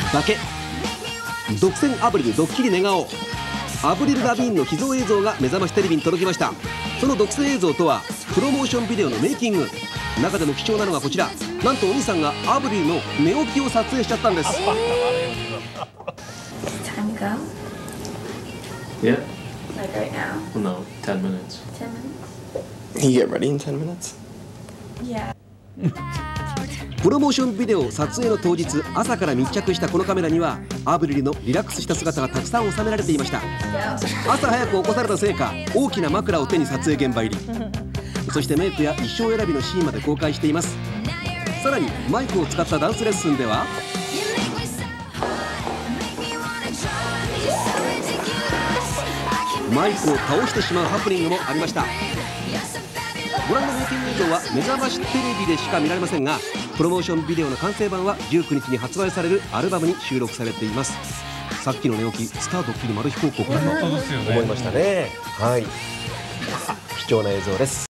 だけ。独占アブリルドッキリ寝顔。アブリル・ラビーンの秘蔵映像が目覚ましテレビに届きました。その独占映像とはプロモーションビデオのメイキング。中でも貴重なのがこちら。なんとお兄さんがアブリルの寝起きを撮影しちゃったんです。 Time to go? Yeah. Like right now? No, 10 minutes. 10 minutes? Can you get ready in 10 minutes? Yeah. プロモーションビデオ撮影の当日、朝から密着したこのカメラにはアブリルのリラックスした姿がたくさん収められていました。朝早く起こされたせいか、大きな枕を手に撮影現場入り。そしてメイクや衣装選びのシーンまで公開しています。さらにマイクを使ったダンスレッスンではマイクを倒してしまうハプニングもありました。ご覧のメイキング映像は目覚ましテレビでしか見られませんが、プロモーションビデオの完成版は19日に発売されるアルバムに収録されています。さっきの寝起き、スタードッキリマル秘高校かなと思いましたね。はい、貴重な映像です。